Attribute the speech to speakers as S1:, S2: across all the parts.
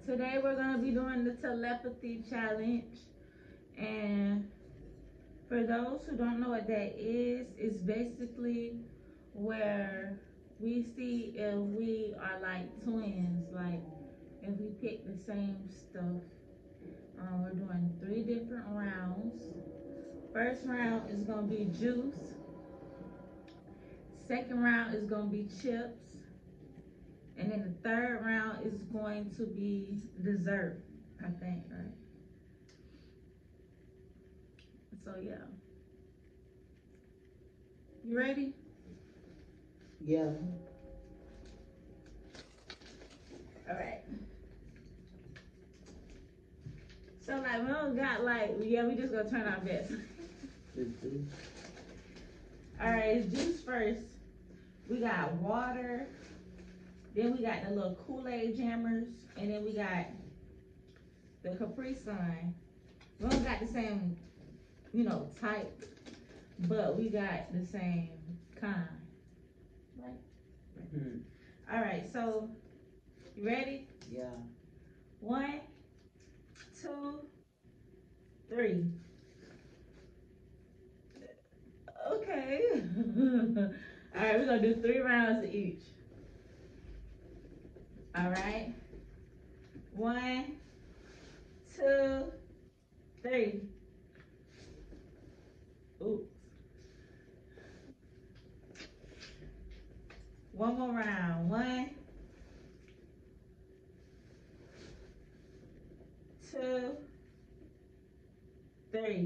S1: Today we're gonna be doing the telepathy challenge, and for those who don't know what that is, it's basically where we see if we are like twins, like if we pick the same stuff. We're doing 3 different rounds. First round is gonna be juice. Second round is gonna be chips. And then the third round is going to be dessert, I think, right? So yeah. You ready?
S2: Yeah.
S1: All right. So like we don't got like, yeah, we just gonna turn our best. All right, it's juice first. We got water. Then we got the little Kool-Aid jammers, and then we got the Capri Sun. We don't got the same, type, but we got the same kind. Right? All right, so you ready?
S2: Yeah.
S1: 1, 2, 3. Okay. All right, we're gonna do 3 rounds of each. All right. 1, 2, 3. Oops. One more round. 1, 2, 3.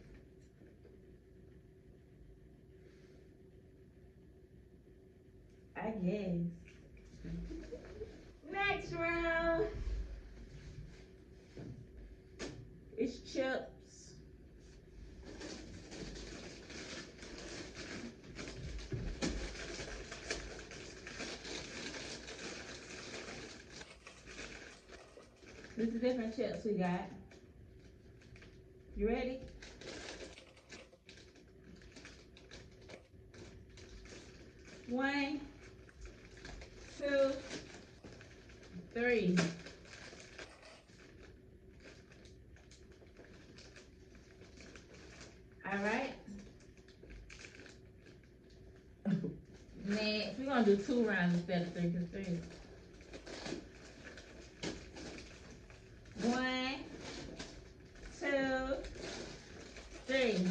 S1: I guess. Next round. It's chips. This is different chips we got. You ready? 1, 2, 3. All right. Next, we're gonna do 2 rounds instead of 3 because 3. 1, 2, 3.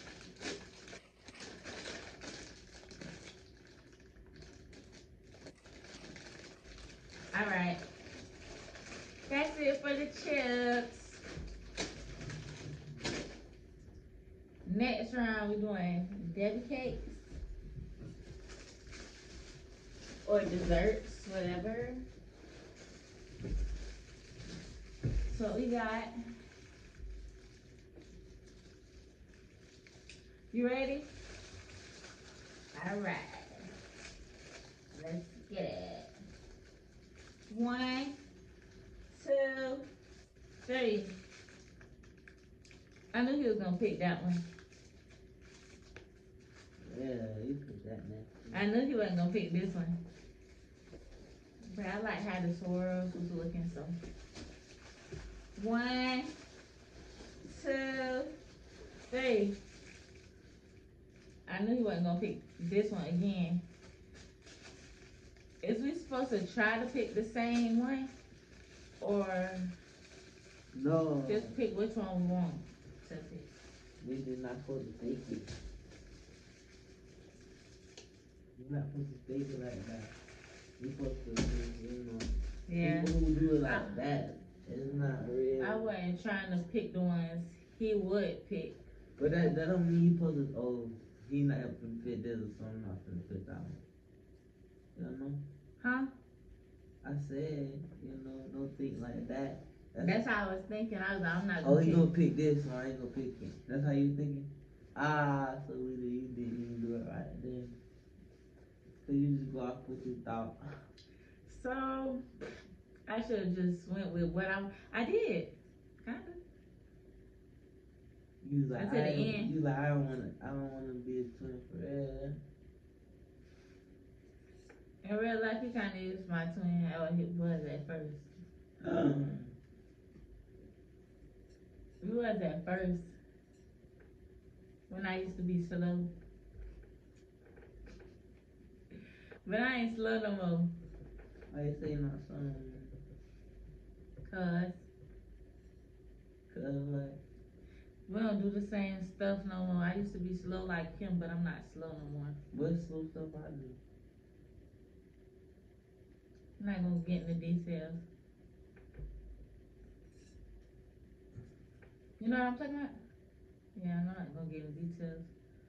S1: All right. That's it for the chips. Next round, we're doing Debbie cakes or desserts, whatever. So we got. You ready? All right. Let's get it. 1, 2, 3. I knew he was gonna pick that one.
S2: Yeah, you put that next.
S1: I knew he wasn't gonna pick this one. But I like how the swirls was looking, so. 1, 2, 3. I knew he wasn't gonna pick this one again. Is we supposed to try to pick the same one? Or
S2: No.
S1: just pick which one we want to pick?
S2: We did not supposed to fake it. You're not supposed to fake it like that. You're supposed to,
S1: Yeah.
S2: people who do it like that, it's not real.
S1: I wasn't trying to pick the ones he would pick.
S2: But that don't mean you supposed to, he not gonna fit this, so I'm not gonna fit that one. You know?
S1: Huh?
S2: I said, don't think like that.
S1: That's how I was thinking. I was like, I'm not
S2: Oh,
S1: gonna
S2: he
S1: pick.
S2: gonna pick this, so I ain't gonna pick it. That's how you thinking? So you didn't even do it right then. So you just go off what you thought.
S1: So I should have just went with what I did. Kinda.
S2: You was like,
S1: Until the end.
S2: You like, I don't wanna be a twin forever.
S1: In real life, he kind of is my twin, or he was at first. You was at first when I used to be slow, but I ain't slow no more.
S2: Why you say not son?
S1: Cause
S2: Cause like,
S1: we don't do the same stuff no more. I used to be slow like him, but I'm not slow no more.
S2: what slow stuff I do?
S1: I'm not gonna get into details. You know what I'm talking about? Yeah, I'm not gonna get into details.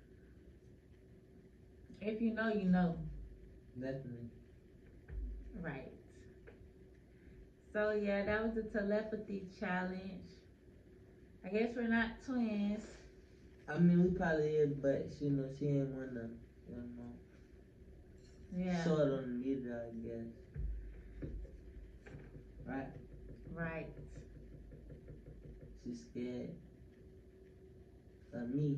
S1: If you know, you know.
S2: Definitely.
S1: Right. So yeah, that was the telepathy challenge. I guess we're not twins.
S2: I mean, we probably is, but she know she ain't wanna, you know,
S1: Yeah.
S2: short on the meter, I guess. Right?
S1: Right.
S2: She's scared of me.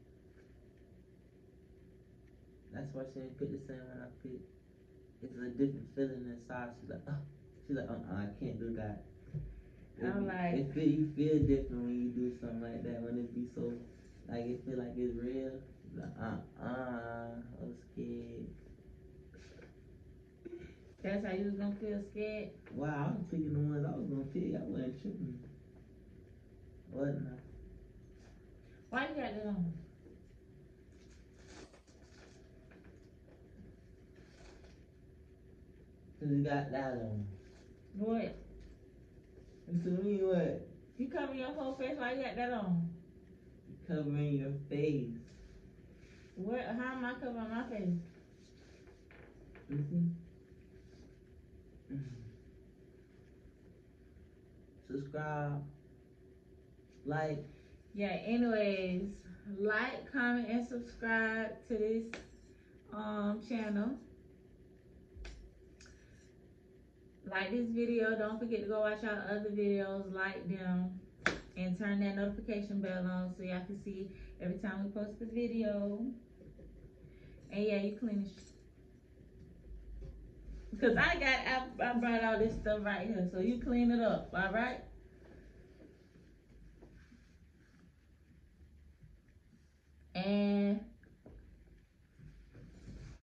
S2: That's why she didn't pick the same one I picked. It's a different feeling inside. She's like, I can't do that.
S1: I'm like,
S2: You feel different when you do something like that. When it be so, like it feel like it's real. Like, I'm scared.
S1: that's how you was gonna feel scared?
S2: Wow, I was picking the ones I was gonna pick. I wasn't tripping. What now?
S1: Why you got that on?
S2: Cause you got that on.
S1: What?
S2: And to me, what?
S1: You cover your whole face, why you got that on?
S2: You covering your face.
S1: What? How am I covering my face?
S2: You see? Subscribe. Like.
S1: Yeah, anyways, like, comment, and subscribe to this channel. Like this video, don't forget to go watch our other videos, like them, and turn that notification bell on so y'all can see every time we post a video. And yeah, you clean it. Because I brought all this stuff right here, so you clean it up, alright? And